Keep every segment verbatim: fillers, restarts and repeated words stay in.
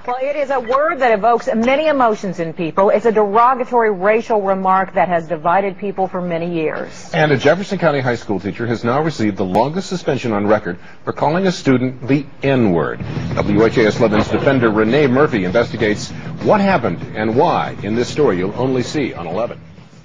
Well, it is a word that evokes many emotions in people. It's a derogatory racial remark that has divided people for many years. And a Jefferson County high school teacher has now received the longest suspension on record for calling a student the N-word. W H A S eleven's defender Renee Murphy investigates what happened and why in this story you'll only see on eleven.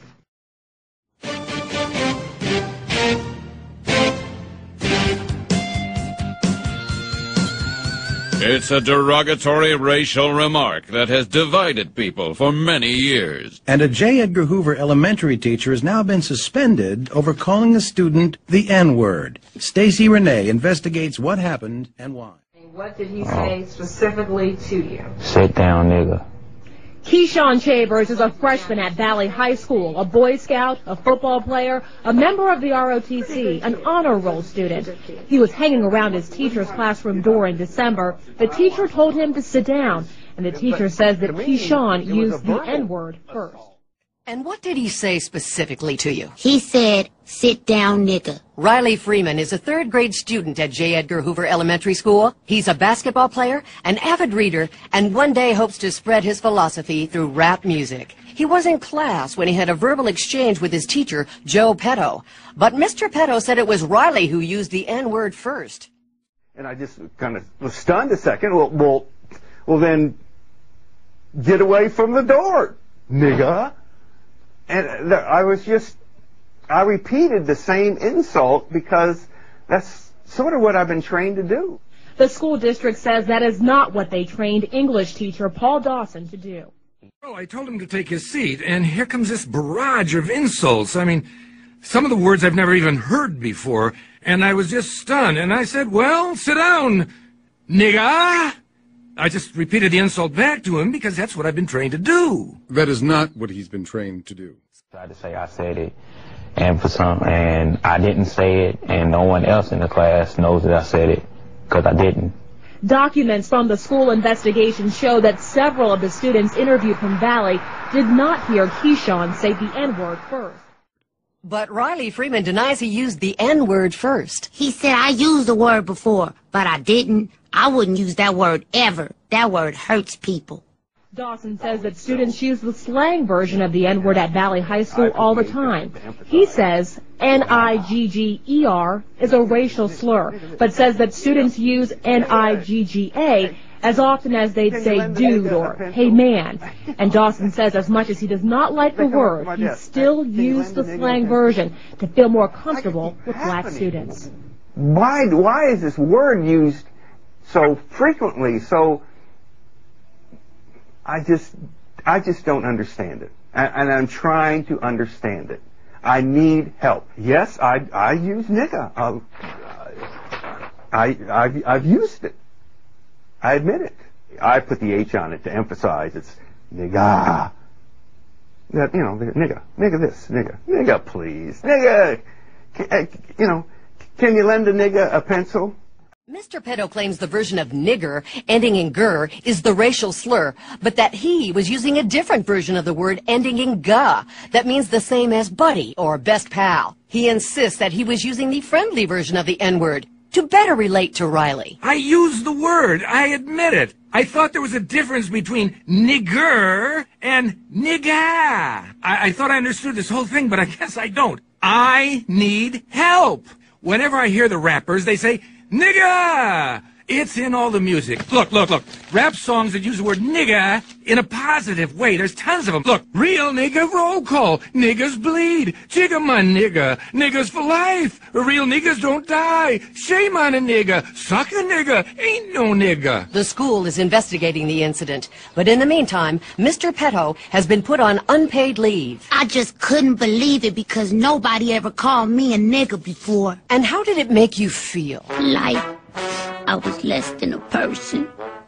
It's a derogatory racial remark that has divided people for many years. And a J. Edgar Hoover elementary teacher has now been suspended over calling a student the N-word. Stacey Renee investigates what happened and why. What did he say specifically to you? Sit down, nigga. Keyshawn Chambers is a freshman at Valley High School, a Boy Scout, a football player, a member of the R O T C, an honor roll student. He was hanging around his teacher's classroom door in December. The teacher told him to sit down, and the teacher says that Keyshawn used the N-word first. And what did he say specifically to you? He said, sit down, nigga. Riley Freeman is a third grade student at J. Edgar Hoover Elementary School. He's a basketball player, an avid reader, and one day hopes to spread his philosophy through rap music. He was in class when he had a verbal exchange with his teacher, Joe Petto. But Mister Petto said it was Riley who used the N-word first. And I just kind of was stunned a second. Well, well, well then, get away from the door, nigga. And I was just, I repeated the same insult because that's sort of what I've been trained to do. The school district says that is not what they trained English teacher Paul Dawson to do. Oh, I told him to take his seat, and here comes this barrage of insults. I mean, some of the words I've never even heard before, and I was just stunned. And I said, well, sit down, nigga. I just repeated the insult back to him because that's what I've been trained to do. That is not what he's been trained to do. I tried to say I said it, and for some, and I didn't say it, and no one else in the class knows that I said it because I didn't. Documents from the school investigation show that several of the students interviewed from Valley did not hear Keyshawn say the N-word first. But Riley Freeman denies he used the N-word first. He said I used the word before, but I didn't. I wouldn't use that word ever. That word hurts people. Dawson says that students use the slang version of the N-word at Valley High School all the time. He says N I G G E R is a racial slur, but says that students use N I G G A as often as they'd say dude or hey man. And Dawson says as much as he does not like the word, he still used the slang version to feel more comfortable with black students. Why, why is this word used so frequently? So I just, I just don't understand it, and, and I'm trying to understand it. I need help. Yes, I, I use nigga. Uh, I, I've, I've used it. I admit it. I put the H on it to emphasize it's nigga. That, you know, nigga, nigga this, nigga, nigga please, nigga. You know, can you lend a nigga a pencil? Mister Petto claims the version of nigger, ending in ger, is the racial slur, but that he was using a different version of the word ending in ga, that means the same as buddy or best pal. He insists that he was using the friendly version of the N-word to better relate to Riley. I used the word, I admit it. I thought there was a difference between nigger and nigga. I, I thought I understood this whole thing, but I guess I don't. I need help. Whenever I hear the rappers, they say, nigga! It's in all the music. Look, look, look. Rap songs that use the word nigga in a positive way. There's tons of them. Look, real nigga roll call. Niggas bleed. Jigga my nigga. Niggas for life. Real niggas don't die. Shame on a nigga. Suck a nigga. Ain't no nigga. The school is investigating the incident. But in the meantime, Mister Petto has been put on unpaid leave. I just couldn't believe it because nobody ever called me a nigga before. And how did it make you feel? Like I was less than a person.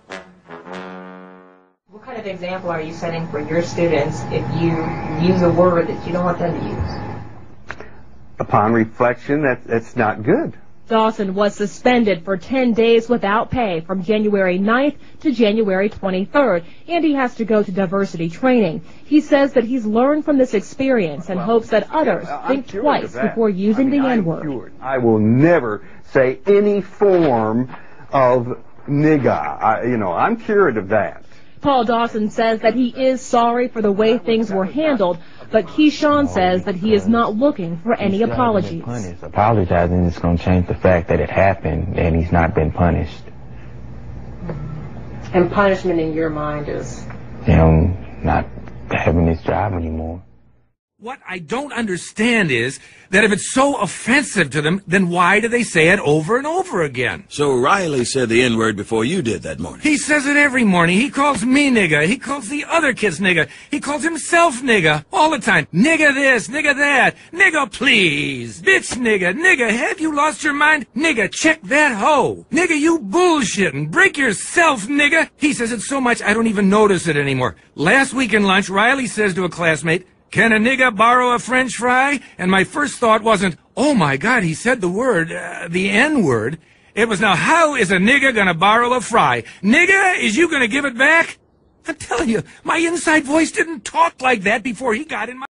What kind of example are you setting for your students if you use a word that you don't want them to use? Upon reflection, that, that's not good. Dawson was suspended for ten days without pay from January ninth to January twenty-third, and he has to go to diversity training. He says that he's learned from this experience and hopes that others yeah, think twice before using I mean, the N-word. I will never say any form of nigga. I, you know, I'm cured of that. Paul Dawson says that he is sorry for the way things were handled, but Keyshawn says that he is not looking for any apologies. Apologizing is going to change the fact that it happened and he's not been punished. And punishment in your mind is? You know, not having his job anymore. What I don't understand is that if it's so offensive to them, then why do they say it over and over again? So Riley said the N-word before you did that morning. He says it every morning. He calls me nigga. He calls the other kids nigga. He calls himself nigga all the time. Nigga this, nigga that, nigga please, bitch nigga, nigga, have you lost your mind? Nigga, check that hoe. Nigga, you bullshitting. Break yourself, nigga. He says it so much I don't even notice it anymore. Last week in lunch, Riley says to a classmate, "Can a nigga borrow a French fry?" And my first thought wasn't, oh my God, he said the word, uh, the N-word. It was, now how is a nigga gonna borrow a fry? Nigga, is you gonna give it back? I'm telling you, my inside voice didn't talk like that before he got in my